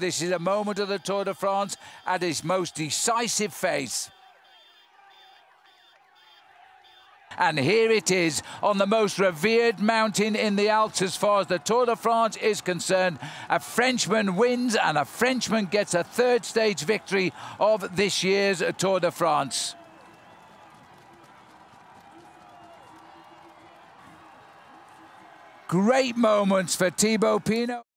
This is a moment of the Tour de France at its most decisive phase. And here it is, on the most revered mountain in the Alps as far as the Tour de France is concerned. A Frenchman wins and a Frenchman gets a third stage victory of this year's Tour de France. Great moments for Thibaut Pinot.